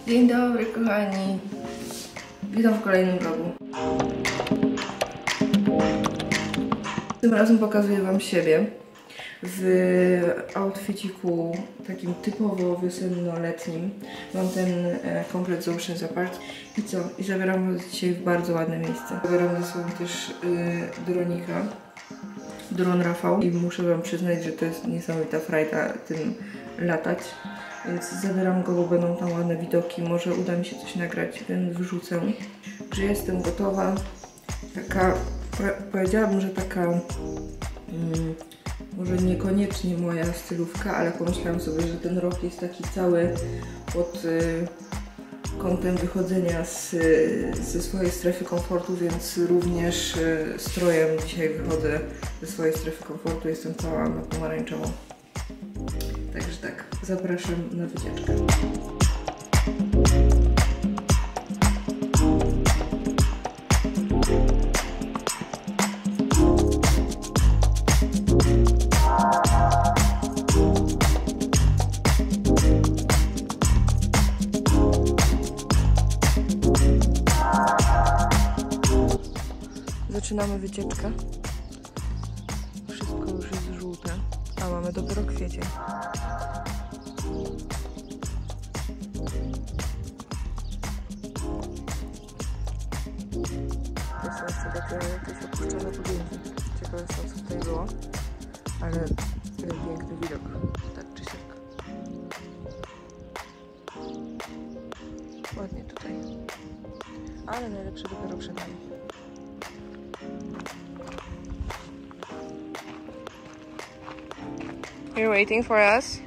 Dzień dobry kochani, witam w kolejnym vlogu. Tym razem pokazuję wam siebie w outfitiku takim typowo wiosenno-letnim. Mam ten komplet z Oceans Apart i co? I zabieram was dzisiaj w bardzo ładne miejsce. Zabieram ze sobą też dron Rafał i muszę wam przyznać, że to jest niesamowita frajda tym latać. Więc zabieram go, bo będą tam ładne widoki. Może uda mi się coś nagrać, więc wrzucę. Że jestem gotowa. Taka, powiedziałabym, że taka może niekoniecznie moja stylówka, ale pomyślałam sobie, że ten rok jest taki cały pod kątem wychodzenia ze swojej strefy komfortu, więc również strojem dzisiaj wychodzę ze swojej strefy komfortu. Jestem cała na pomarańczowo. Także tak, zapraszam na wycieczkę. Zaczynamy wycieczkę. Wszystko już jest żółte, a mamy dopiero kwiecień. To są jeszcze takie jakieś opuszczone budynki. Ciekawe są, co tutaj było, ale piękny widok, tak czy siak. Ładnie tutaj, ale najlepsze dopiero przed nami. You're waiting for us?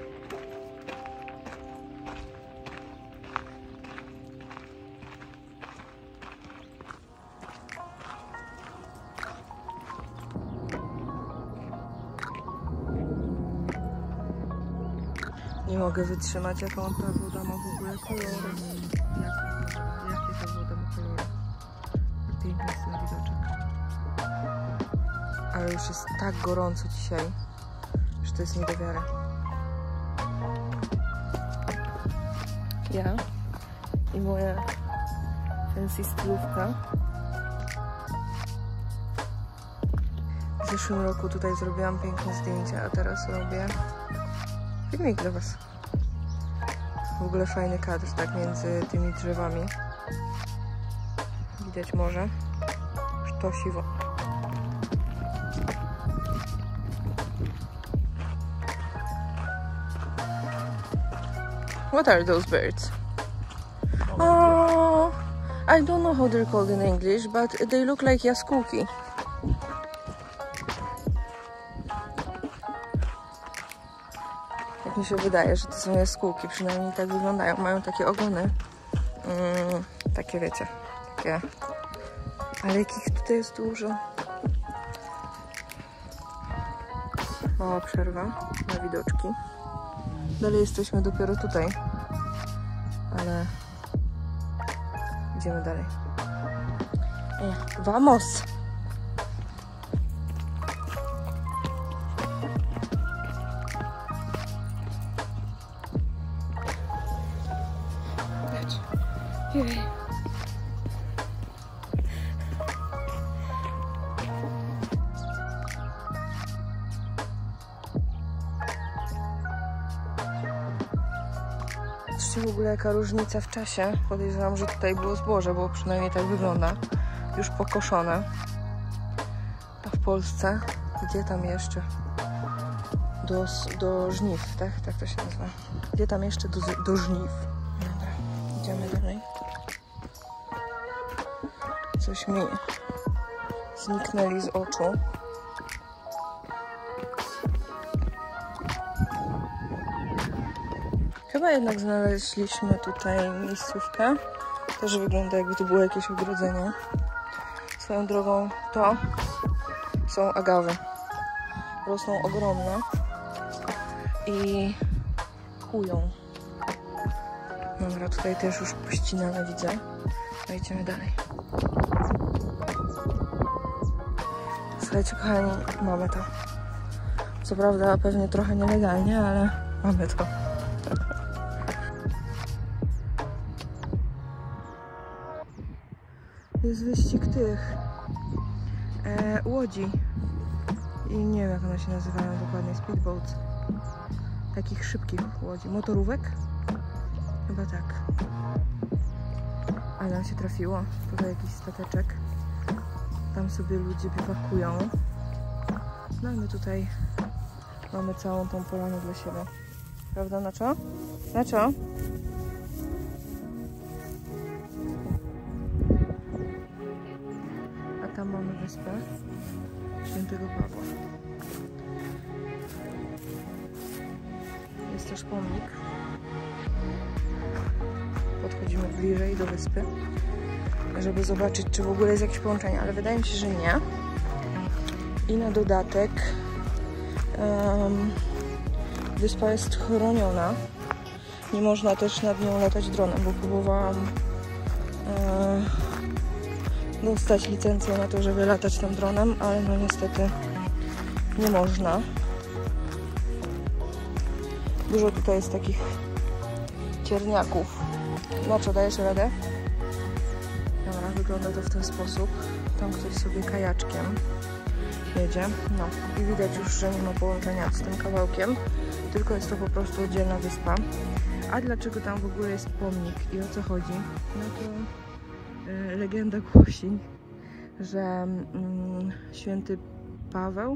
Nie mogę wytrzymać, jaką ta woda ma w ogóle kolory. Jakie ta woda ma kolory. Piękny jest ten widoczek. Ale już jest tak gorąco dzisiaj, że to jest nie do wiary. Ja i moja fancy stylówka. W zeszłym roku tutaj zrobiłam piękne zdjęcia, a teraz robię filmik dla was. W ogóle fajny kadr, tak między tymi drzewami. Widać morze. Sztosiwo. What are those birds? Oh, I don't know how they're called in English, but they look like jaskółki. Jak mi się wydaje, że to są jaskółki, przynajmniej tak wyglądają. Mają takie ogony, takie wiecie, takie. Ale jakich tutaj jest dużo. Mała przerwa na widoczki. Dalej jesteśmy dopiero tutaj, ale idziemy dalej. Vamos! Patrzcie w ogóle jaka różnica w czasie. Podejrzewam, że tutaj było zboże, bo przynajmniej tak wygląda. Już pokoszone. A w Polsce, gdzie tam jeszcze? Do żniw, tak? Tak to się nazywa. Gdzie tam jeszcze do żniw? Dobra, idziemy dalej. Coś mi zniknęli z oczu. Chyba jednak znaleźliśmy tutaj miejscówkę. Też wygląda, jakby to było jakieś ogrodzenie. Swoją drogą to są agawy. Rosną ogromne i kują. Dobra, tutaj też już pościnane widzę. No idziemy dalej. Słuchajcie, kochani, mamy to. Co prawda pewnie trochę nielegalnie, ale mamy to. jest wyścig tych łodzi. I nie wiem, jak one się nazywają dokładnie, speedboats. Takich szybkich łodzi. Motorówek? Chyba tak. Ale nam się trafiło. Tutaj jakiś stateczek. Tam sobie ludzie biwakują. No i my tutaj mamy całą tą polanę dla siebie. Prawda, Nacho? Nacho? A tam mamy wyspę Świętego Pawła. Jest też pomnik. Podchodzimy bliżej do wyspy, żeby zobaczyć, czy w ogóle jest jakieś połączenie, ale wydaje mi się, że nie. I na dodatek wyspa jest chroniona. Nie można też nad nią latać dronem, bo próbowałam dostać licencję na to, żeby latać tym dronem, ale no niestety nie można. Dużo tutaj jest takich cierniaków. No co, dajesz radę? Dobra, wygląda to w ten sposób. Tam ktoś sobie kajaczkiem jedzie. No i widać już, że nie ma połączenia z tym kawałkiem, tylko jest to po prostu oddzielna wyspa. A dlaczego tam w ogóle jest pomnik i o co chodzi? No to legenda głosi, że święty Paweł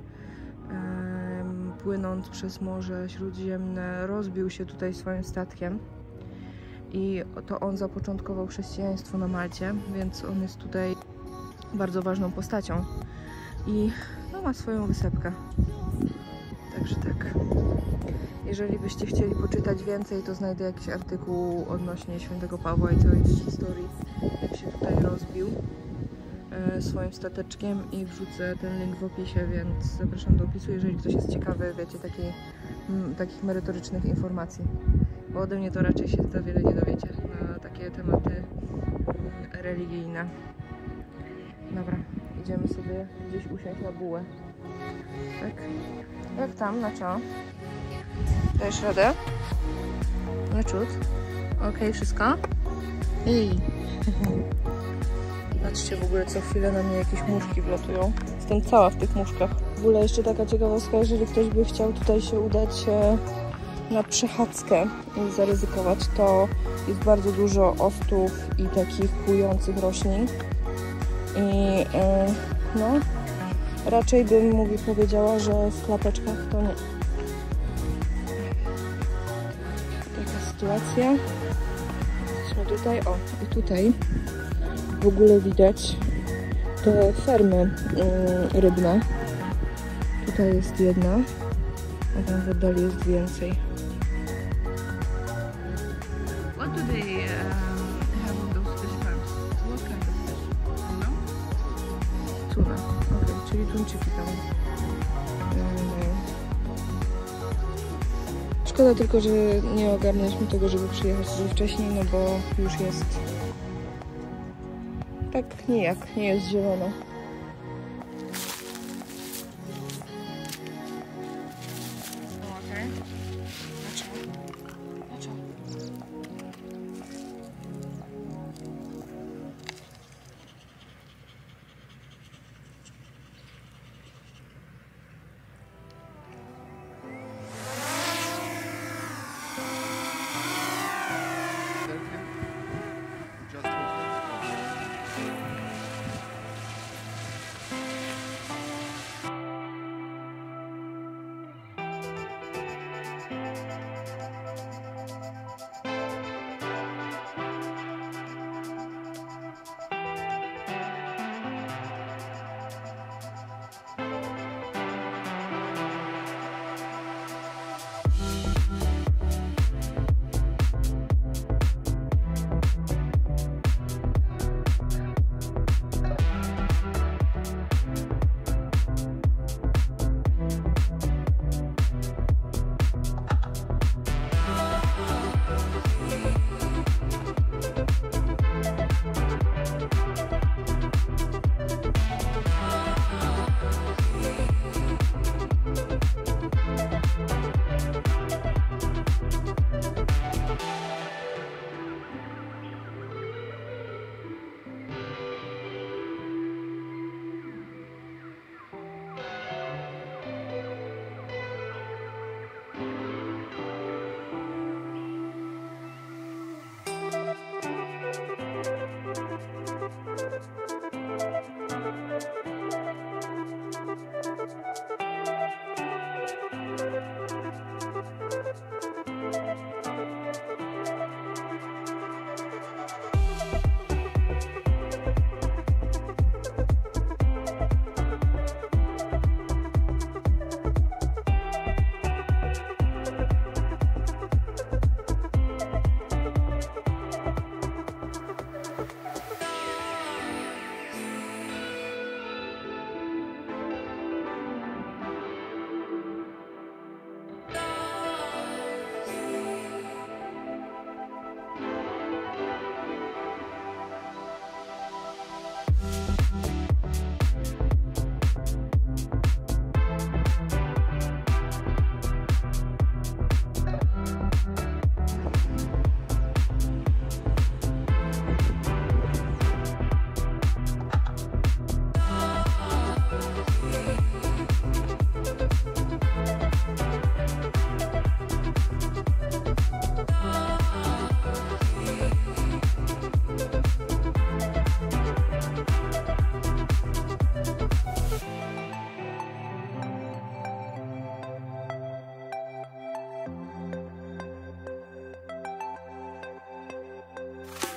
płynąc przez Morze Śródziemne rozbił się tutaj swoim statkiem i to on zapoczątkował chrześcijaństwo na Malcie, więc on jest tutaj bardzo ważną postacią i no, ma swoją wysepkę. Także tak. Jeżeli byście chcieli poczytać więcej, to znajdę jakiś artykuł odnośnie świętego Pawła i całej historii, jak się tutaj rozbił swoim stateczkiem i wrzucę ten link w opisie, więc zapraszam do opisu, jeżeli ktoś jest ciekawy, wiecie, takich merytorycznych informacji. Bo ode mnie to raczej się za wiele nie dowiecie na takie tematy religijne. Dobra, idziemy sobie gdzieś usiąść na bułę. Tak? Jak tam? Na co? Dajesz radę? Leciut? Okej, wszystko? Ej! Patrzcie w ogóle, co chwilę na mnie jakieś muszki wlatują. Jestem cała w tych muszkach. W ogóle jeszcze taka ciekawostka, jeżeli ktoś by chciał tutaj się udać na przechadzkę i zaryzykować, to jest bardzo dużo ostów i takich kłujących roślin. I no, raczej bym powiedziała, że w klapeczkach to nie. Taka sytuacja. Jesteśmy tutaj, o, i tutaj w ogóle widać te fermy rybne. Tutaj jest jedna, a tam w oddali jest więcej. What do they have on those fish farms? What kind of fish? You know? Tuna. Ok, czyli tuńczyki tam mają. Szkoda tylko, że nie ogarnialiśmy tego, żeby przyjechać dużo wcześniej, no bo już jest tak nijak, nie jest zielono.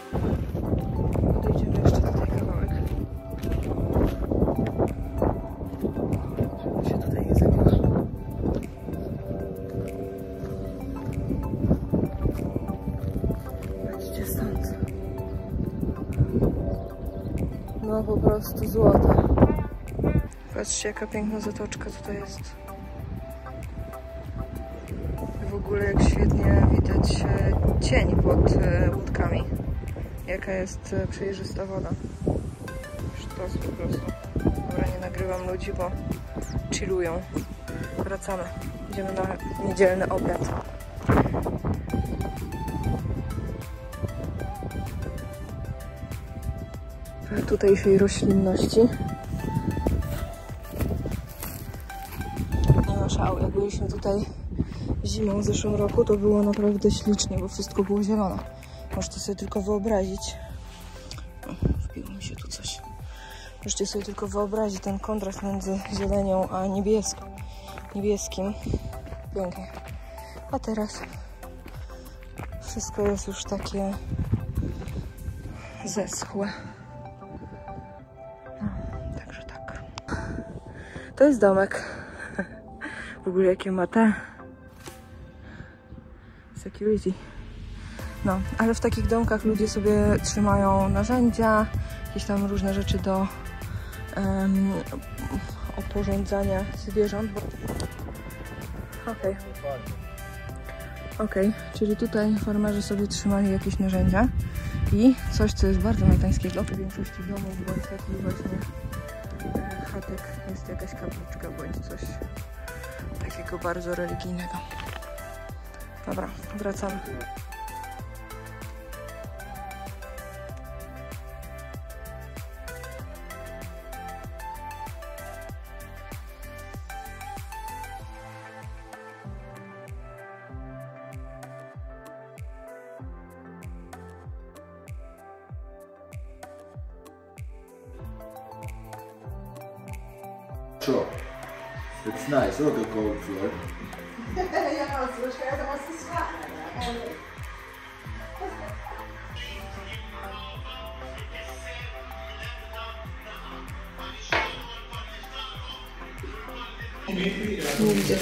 Podejdziemy jeszcze tutaj kawałek. Żeby się tutaj nie zabiła. Patrzcie stąd. No po prostu złota. Patrzcie, jaka piękna zatoczka tutaj jest. W ogóle jak świetnie widać cień pod łódkami. Jaka jest przejrzysta woda. Sztos po prostu. Dobra, nie nagrywam ludzi, bo chillują. Wracamy. Idziemy na niedzielny obiad. Tutejszej roślinności. Nie ma szału. Jak byliśmy tutaj zimą w zeszłym roku, to było naprawdę ślicznie, bo wszystko było zielone. Możecie sobie tylko wyobrazić. Wbiło mi się tu coś. Możecie sobie tylko wyobrazić ten kontrast między zielenią a niebieskim. Pięknie. A teraz wszystko jest już takie zeschłe. No, także tak. To jest domek. W ogóle jakie ma te security. No, ale w takich domkach ludzie sobie trzymają narzędzia, jakieś tam różne rzeczy do oporządzania zwierząt. Okej, czyli tutaj farmerzy sobie trzymali jakieś narzędzia i coś, co jest bardzo maltańskiego. W większości domów bądź takich właśnie chatek jest jakaś kapliczka bądź coś takiego bardzo religijnego. Dobra, wracamy. Sure. It's nice. Look at gold floor. Nie widać.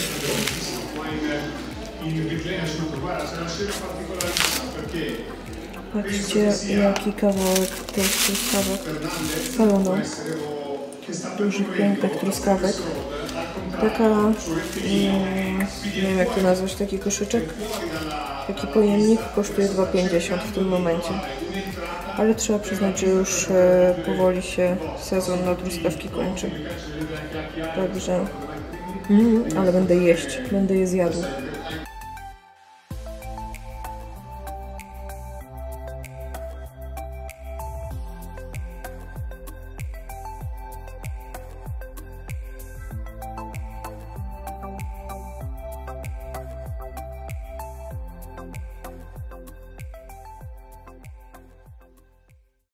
Patrzcie, jaki kawałek tych truskawek salonu. Dużych, pięknych truskawek. Taka, nie wiem jak to nazwać, taki koszyczek, taki pojemnik kosztuje 2,50 w tym momencie. Ale trzeba przyznać, że już powoli się sezon na truskawki kończy. Także, ale będę jeść, będę je zjadł.